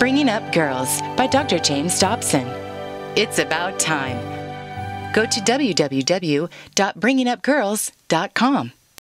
Bringing Up Girls by Dr. James Dobson. It's about time. Go to www.bringingupgirls.com.